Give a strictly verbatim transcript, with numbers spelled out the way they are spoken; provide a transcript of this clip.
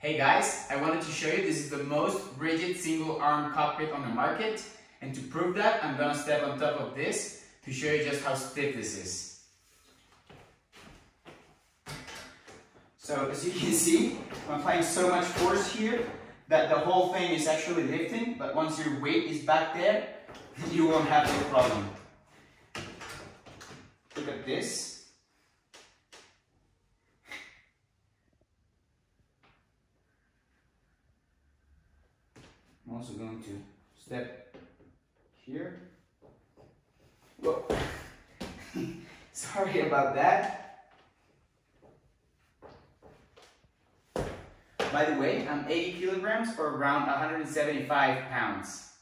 Hey guys, I wanted to show you this is the most rigid single arm cockpit on the market, and to prove that I'm gonna step on top of this to show you just how stiff this is. So as you can see, I'm applying so much force here that the whole thing is actually lifting, but once your weight is back there, you won't have no problem. Look at this. I'm also going to step here. Whoa. Sorry about that. By the way, I'm eighty kilograms or around one hundred seventy-five pounds.